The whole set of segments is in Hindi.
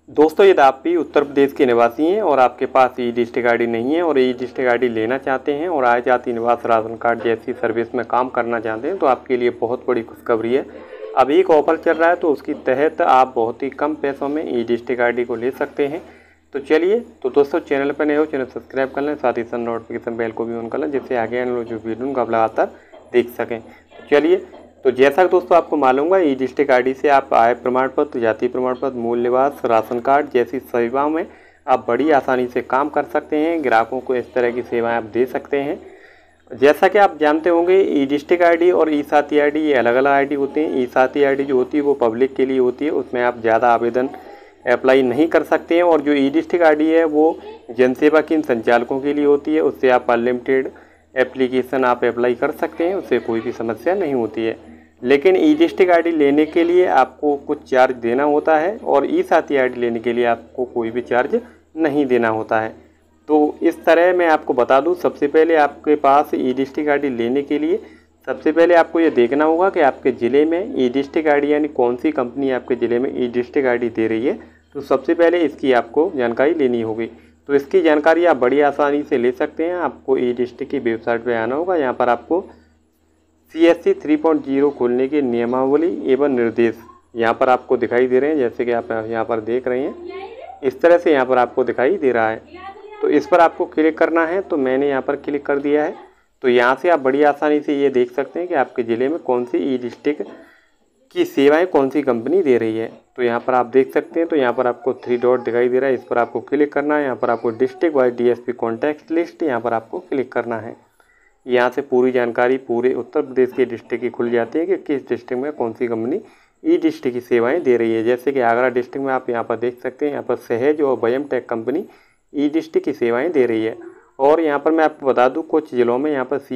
दोस्तों, यदि आप भी उत्तर प्रदेश के निवासी हैं और आपके पास ई डिस्ट्रिक्ट आईडी नहीं है और ई डिस्ट्रिक्ट आईडी लेना चाहते हैं और आय जाति निवास राशन कार्ड जैसी सर्विस में काम करना चाहते हैं तो आपके लिए बहुत बड़ी खुशखबरी है। अब एक ऑफर चल रहा है तो उसके तहत आप बहुत ही कम पैसों में ई डिस्ट्रिक्ट आईडी को ले सकते हैं। तो चलिए, तो दोस्तों चैनल पर नए हो चैनल सब्सक्राइब कर लें, साथ ही साथ नोटिफिकेशन बेल को भी ऑन कर लें, जिससे आगे आने वाले जो वीडियो को आप लगातार देख सकें। तो चलिए, तो जैसा कि दोस्तों आपको मालूम है, ई डिस्ट्रिक्ट आईडी से आप आय प्रमाण पत्र, जाति प्रमाण पत्र, मूल निवास राशन कार्ड जैसी सेवाओं में आप बड़ी आसानी से काम कर सकते हैं। ग्राहकों को इस तरह की सेवाएं आप दे सकते हैं। जैसा कि आप जानते होंगे, ई डिस्ट्रिक्ट आईडी और ई साथी आईडी ये अलग अलग आईडी होते हैं। ई साथी आईडी जो होती है वो पब्लिक के लिए होती है, उसमें आप ज़्यादा आवेदन अप्लाई नहीं कर सकते हैं। और जो ई डिस्ट्रिक्ट आईडी है वो जनसेवा केंद्र संचालकों के लिए होती है, उससे आप अनलिमिटेड एप्लीकेशन आप अप्लाई कर सकते हैं, उससे कोई भी समस्या नहीं होती है। लेकिन ई डिस्ट्रिक्ट आईडी लेने के लिए आपको कुछ चार्ज देना होता है और ई साथी आईडी लेने के लिए आपको कोई भी चार्ज नहीं देना होता है। तो इस तरह मैं आपको बता दूं, सबसे पहले आपके पास ई डिस्ट्रिक्ट आईडी लेने के लिए सबसे पहले आपको ये देखना होगा कि आपके ज़िले में ई डिस्ट्रिक्ट आईडी यानी कौन सी कंपनी आपके ज़िले में ई डिस्ट्रिक्ट आईडी दे रही है। तो सबसे पहले इसकी आपको जानकारी लेनी होगी। तो इसकी जानकारी आप बड़ी आसानी से ले सकते हैं। आपको ई डिस्ट्रिक्ट की वेबसाइट पर आना होगा। यहाँ पर आपको CSC 3.0 खोलने की नियमावली एवं निर्देश यहाँ पर आपको दिखाई दे रहे हैं, जैसे कि आप यहाँ पर देख रहे हैं। इस तरह से यहाँ पर आपको दिखाई दे रहा है। तो इस पर आपको क्लिक करना है। तो मैंने यहाँ पर क्लिक कर दिया है। तो यहाँ से आप बड़ी आसानी से ये देख सकते हैं कि आपके ज़िले में कौन सी ई डिस्ट्रिक्ट की सेवाएं कौन सी कंपनी दे रही है। तो यहाँ पर आप देख सकते हैं। तो यहाँ पर आपको 3 डॉट दिखाई दे रहा है, इस पर आपको क्लिक करना है। यहाँ पर आपको district wise DSP contact list यहाँ पर आपको क्लिक करना है। यहाँ से पूरी जानकारी पूरे उत्तर प्रदेश के डिस्ट्रिक्ट की खुल जाती है कि किस डिस्ट्रिक्ट में कौन सी कंपनी ई डिस्ट्रिक्ट की सेवाएं दे रही है। जैसे कि आगरा डिस्ट्रिक्ट में आप यहाँ पर देख सकते हैं, यहाँ पर सहज और वयम टेक कंपनी ई डिस्ट्रिक्ट की सेवाएं दे रही है। और यहाँ पर मैं आपको बता दूँ, कुछ ज़िलों में यहाँ पर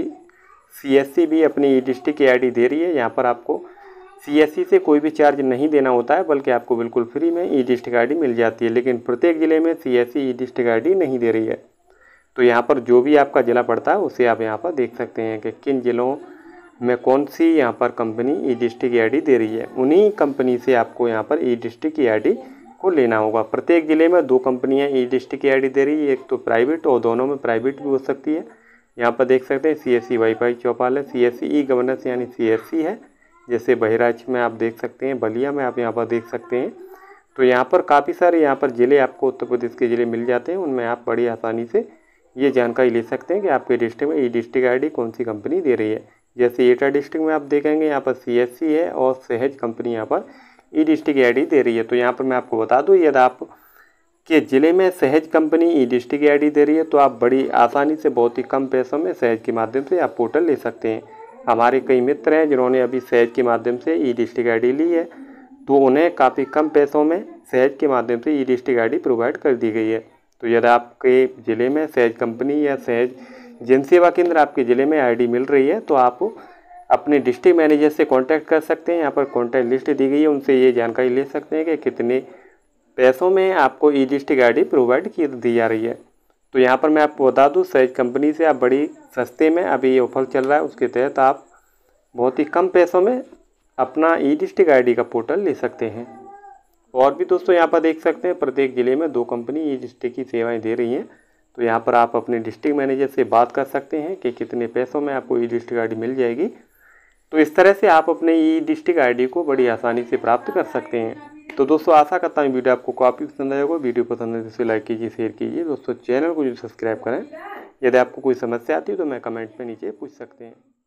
CSC भी अपनी ई डिस्ट्रिक्ट की आईडी दे रही है। यहाँ पर आपको CSC से कोई भी चार्ज नहीं देना होता है, बल्कि आपको बिल्कुल फ्री में ई डिस्ट्रिक्ट आईडी मिल जाती है। लेकिन प्रत्येक ज़िले में CSC ई डिस्ट्रिक्ट आईडी नहीं दे रही है। तो यहाँ पर जो भी आपका ज़िला पड़ता है उसे आप यहाँ पर देख सकते हैं कि किन ज़िलों में कौन सी यहाँ पर कंपनी ई डिस्ट्रिक्ट की आईडी दे रही है। उन्हीं कंपनी से आपको यहाँ पर ई डिस्ट्रिक्ट की आईडी को लेना होगा। प्रत्येक ज़िले में 2 कंपनियाँ ई डिस्ट्रिक्ट की आईडी दे रही है, एक तो प्राइवेट और दोनों में प्राइवेट भी हो सकती है। यहाँ पर देख सकते हैं CSC वाईफाई चौपाल है, CSC ई गवर्नेंस यानी CSC है, जैसे बहराइच में आप देख सकते हैं, बलिया में आप यहाँ पर देख सकते हैं। तो यहाँ पर काफ़ी सारे यहाँ पर ज़िले आपको उत्तर प्रदेश के ज़िले मिल जाते हैं, उनमें आप बड़ी आसानी से ये जानकारी ले सकते हैं कि आपके डिस्ट्रिक्ट में ई डिस्ट्रिक्ट आईडी कौन सी कंपनी दे रही है। जैसे एटा डिस्ट्रिक्ट में आप देखेंगे यहाँ पर CSC है और सहज कंपनी यहाँ पर ई डिस्ट्रिक्ट की आईडी दे रही है। तो यहाँ पर मैं आपको बता दूँ, यदि आप के ज़िले में सहज कंपनी ई डिस्ट्रिक्ट की आईडी दे रही है तो आप बड़ी आसानी से बहुत ही कम पैसों में सहज के माध्यम से आप पोर्टल ले सकते हैं। हमारे कई मित्र हैं जिन्होंने अभी सहज के माध्यम से ई डिस्ट्रिक्ट आईडी ली है, तो उन्हें काफ़ी कम पैसों में सहज के माध्यम से ई डिस्ट्रिक्ट आईडी प्रोवाइड कर दी गई है। तो यदि आपके ज़िले में सहज कंपनी या सहज जनसेवा केंद्र आपके ज़िले में आईडी मिल रही है तो आप अपने डिस्ट्रिक्ट मैनेजर से कांटेक्ट कर सकते हैं। यहाँ पर कांटेक्ट लिस्ट दी गई है, उनसे ये जानकारी ले सकते हैं कि कितने पैसों में आपको ई डिस्ट्रिक्ट आईडी प्रोवाइड की दी जा रही है। तो यहाँ पर मैं आपको बता दूँ, सहज कंपनी से आप बड़ी सस्ते में अभी ये ऑफर चल रहा है, उसके तहत आप बहुत ही कम पैसों में अपना ई डिस्ट्रिक्ट आईडी का पोर्टल ले सकते हैं। और भी दोस्तों यहाँ पर देख सकते हैं, प्रत्येक ज़िले में 2 कंपनी ई डिस्ट्रिक्ट की सेवाएं दे रही हैं। तो यहाँ पर आप अपने डिस्ट्रिक्ट मैनेजर से बात कर सकते हैं कि कितने पैसों में आपको ई डिस्ट्रिक्ट आईडी मिल जाएगी। तो इस तरह से आप अपने ई डिस्ट्रिक्ट आईडी को बड़ी आसानी से प्राप्त कर सकते हैं। तो दोस्तों आशा करता हूँ वीडियो आपको काफ़ी पसंद आएगा। वीडियो पसंद है तो इसे लाइक कीजिए, शेयर कीजिए। दोस्तों चैनल को जो सब्सक्राइब करें। यदि आपको कोई समस्या आती है तो मैं कमेंट में नीचे पूछ सकते हैं।